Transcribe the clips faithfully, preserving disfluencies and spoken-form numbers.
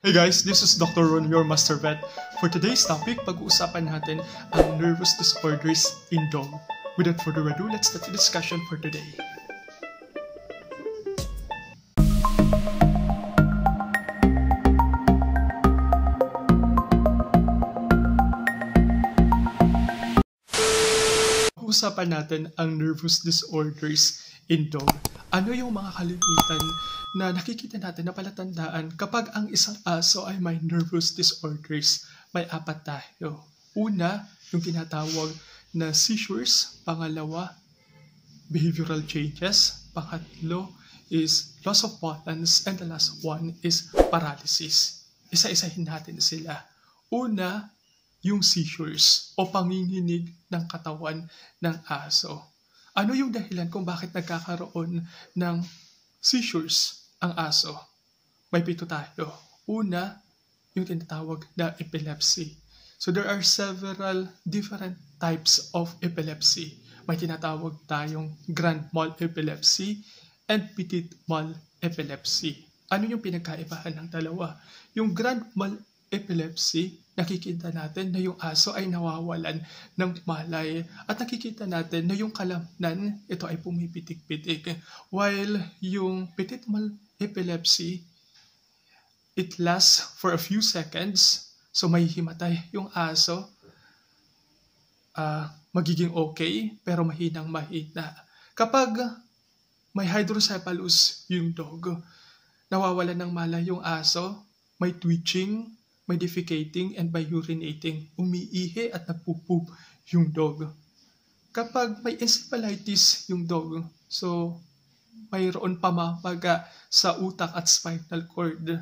Hey guys, this is Doctor Ron, your MasterVet. For today's topic, pag-uusapan natin ang nervous disorders in dog. Without further ado, let's start the discussion for today. Pag-uusapan natin ang nervous disorders in dog. Ano yung mga kalimitan na nakikita natin na palatandaan kapag ang isang aso ay may nervous disorders? May apat tayo. Una, yung tinatawag na seizures. Pangalawa, behavioral changes. Pangatlo is loss of balance. And the last one is paralysis. Isa-isahin natin sila. Una, yung seizures o panginginig ng katawan ng aso. Ano yung dahilan kung bakit nagkakaroon ng seizures ang aso? May pito tayo. Una, yung tinatawag na epilepsy. So there are several different types of epilepsy. May tinatawag tayong grand mal epilepsy and petit mal epilepsy. Ano yung pinagkaibahan ng dalawa? Yung grand mal epilepsy, nakikita natin na yung aso ay nawawalan ng malay at nakikita natin na yung kalamnan, ito ay pumipitik-pitik. While yung petit mal epilepsy, it lasts for a few seconds, so may himatay yung aso, uh, magiging okay, pero mahinang mahina. Kapag may hydrocephalus yung dog, nawawalan ng malay yung aso, may twitching, may defecating, and by urinating, umiihi at nagpupoop yung dog. Kapag may encephalitis yung dog, so mayroon pamamaga sa utak at spinal cord,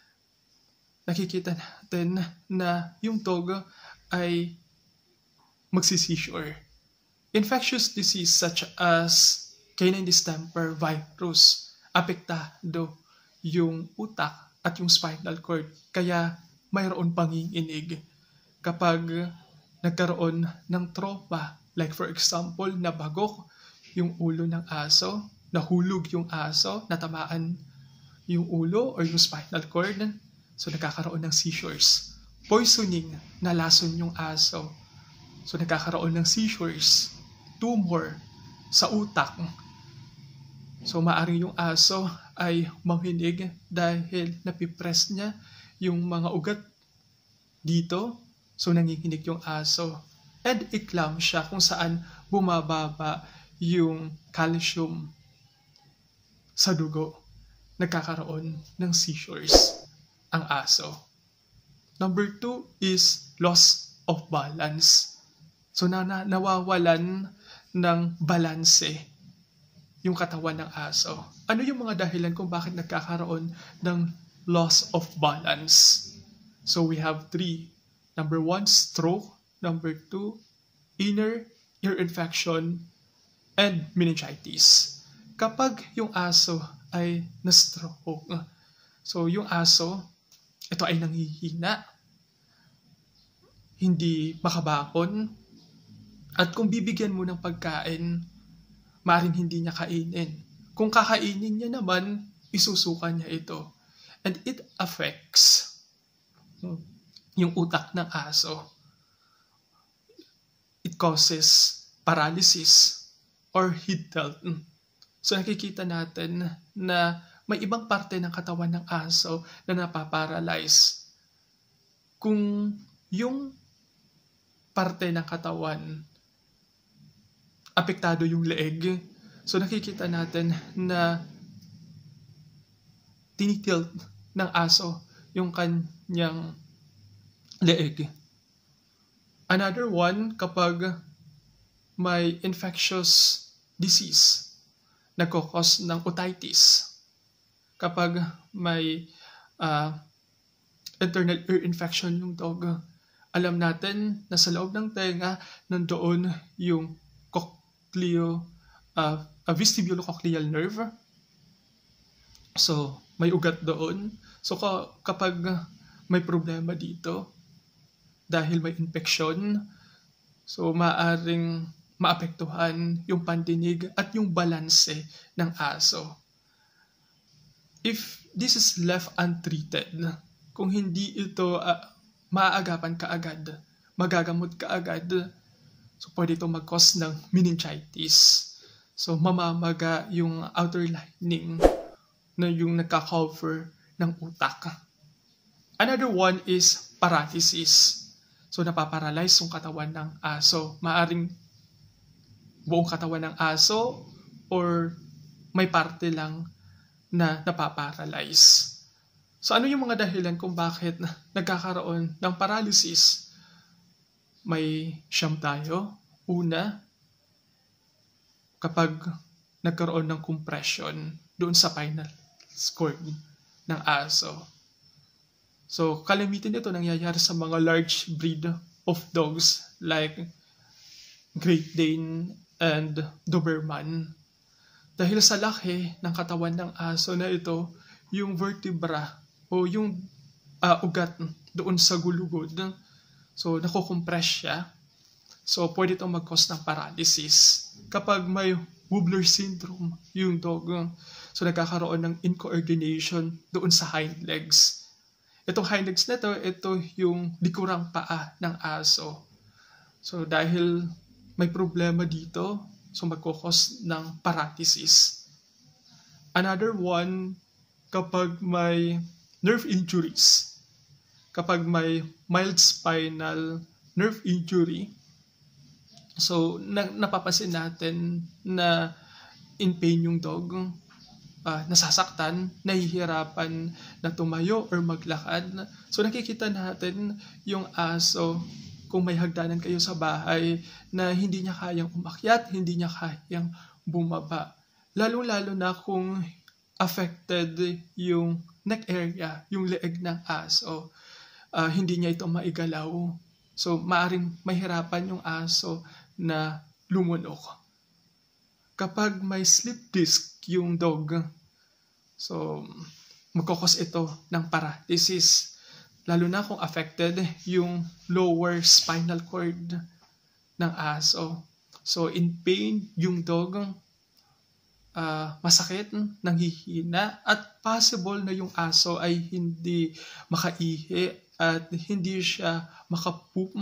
nakikita natin na yung dog ay magsisseizure. Infectious disease such as canine distemper virus, apektado yung utak at yung spinal cord. Kaya mayroon panginginig kapag nagkaroon ng trauma. Like for example, nabagok yung ulo ng aso, nahulog yung aso, natamaan yung ulo or yung spinal cord, so nagkakaroon ng seizures. Poisoning, nalason yung aso, so nagkakaroon ng seizures. Tumor sa utak, so maaring yung aso ay manghinig dahil napipress niya yung mga ugat dito, so nanginginig yung aso. And eclampsia, kung saan bumababa yung calcium sa dugo, nagkakaroon ng seizures ang aso. Number two is loss of balance. So na, na nawawalan ng balanse yung katawan ng aso. Ano yung mga dahilan kung bakit nagkakaroon ng loss of balance? So we have three. Number one, stroke. Number two, inner ear infection and meningitis. Kapag yung aso ay na-stroke, so yung aso, ito ay nanghihina, hindi makabakon, at kung bibigyan mo ng pagkain, maaaring hindi niya kainin. Kung kakainin niya naman, isusuka niya ito. And it affects yung utak ng aso. It causes paralysis or head tilt. So nakikita natin na may ibang parte ng katawan ng aso na napaparalyze. Kung yung parte ng katawan, apektado yung leeg, so nakikita natin na tinitilt ng aso yung kanyang leeg. Another one, kapag may infectious disease, nagkakos ng otitis. Kapag may uh, internal ear infection yung dog, alam natin na sa loob ng tenga, nandoon yung cochleo, uh, uh, vestibulocochlear nerve. So, may ugat doon. So, kapag may problema dito, dahil may infection, so maaring maapektuhan yung pandinig at yung balanse ng aso. If this is left untreated, kung hindi ito uh, maaagapan kaagad, magagamot kaagad, so pwede ito mag-cause ng meningitis. So mamamaga yung outer lining na yung nagka-cover ng utak. Another one is paralysis. So napaparalyze yung katawan ng aso. Maaring buong katawan ng aso or may parte lang na napaparalyze. So ano yung mga dahilan kung bakit nagkakaroon ng paralysis? May siyam tayo. Una, kapag nagkaroon ng compression doon sa spinal cord ng aso. So, kalimitan ito nangyayari sa mga large breed of dogs like Great Dane and Doberman. Dahil sa laki ng katawan ng aso na ito, yung vertebra o yung uh, ugat doon sa gulugod, so nakukompress siya. So, pwede itong mag-cause ng paralysis. Kapag may Wobbler syndrome, yung dog, so nagkakaroon ng incoordination doon sa hind legs. Itong hind legs na ito, ito yung likurang paa ng aso. So, dahil may problema dito, so magkukos ng paralysis. Another one, kapag may nerve injuries, kapag may mild spinal nerve injury, so, na, napapansin natin na in pain yung dog, uh, nasasaktan, nahihirapan na tumayo or maglakad. So, nakikita natin yung aso, kung may hagdanan kayo sa bahay, na hindi niya kayang umakyat, hindi niya kayang bumaba. Lalo-lalo na kung affected yung neck area, yung leeg ng aso. Uh, hindi niya ito maigalaw. So, maaring mahirapan yung aso na lumunok. Kapag may slip disc yung dog, so magkukos ito ng paralysis. Lalo na kung affected yung lower spinal cord ng aso. So in pain yung dog, uh, masakit, nanghihina, at possible na yung aso ay hindi makaihi at hindi siya makapoop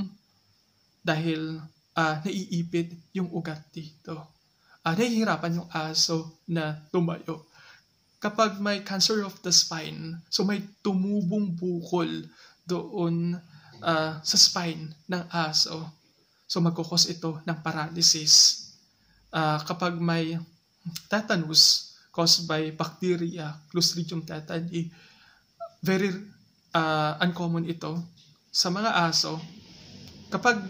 dahil Uh, naiipit yung ugat dito. Uh, nahihirapan yung aso na tumayo. Kapag may cancer of the spine, so may tumubong bukol doon uh, sa spine ng aso. So magkukos ito ng paralysis. Uh, kapag may tetanus caused by bacteria, Clostridium tetani, very uh, uncommon ito sa mga aso. Kapag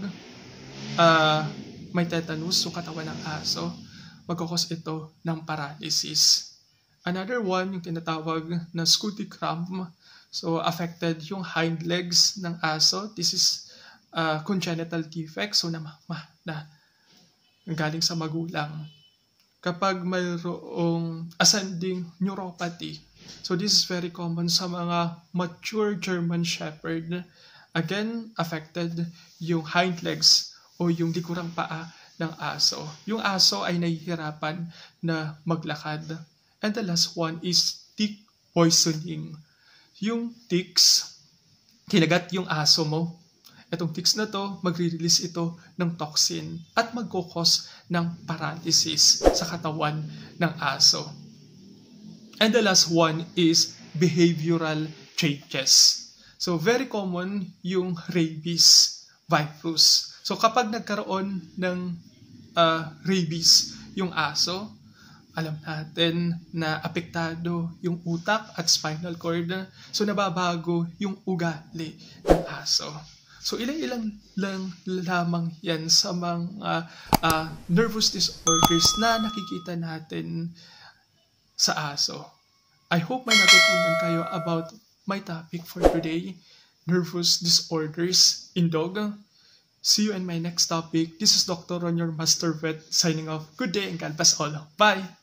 Uh, may tetanus yung katawan ng aso, magkukos ito ng paralysis. Another one, yung tinatawag na scooty cramp. So, affected yung hind legs ng aso. This is uh, congenital defect. So, na, ma, na galing sa magulang. Kapag mayroong ascending neuropathy, so this is very common sa mga mature German Shepherd. Again, affected yung hind legs o yung likurang paa ng aso. Yung aso ay nahihirapan na maglakad. And the last one is tick poisoning. Yung ticks, kinagat yung aso mo. Itong ticks na to, magre-release ito ng toxin at magkukos ng paralysis sa katawan ng aso. And the last one is behavioral changes. So very common yung rabies virus. So kapag nagkaroon ng uh, rabies yung aso, alam natin na apektado yung utak at spinal cord. So nababago yung ugali ng aso. So ilang-ilang lang lamang yan sa mga uh, nervous disorders na nakikita natin sa aso. I hope may natutunan kayo about my topic for today, nervous disorders in dog. See you in my next topic. This is Doctor Ron, your MasterVet, signing off. Good day and God bless all. Bye!